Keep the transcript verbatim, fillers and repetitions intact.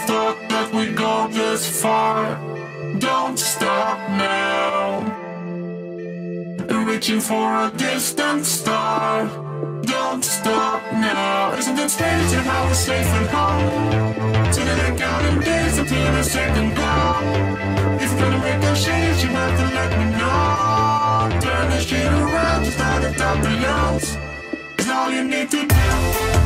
thought that we'd go this far. Don't stop now. Reaching for a distant star. Don't stop now. Isn't it strange how we're safe at home? So that I count in days until the second glow. If you're gonna make a change, you have to let me know. Turn the shit around, just start at top the notes. It's all you need to do.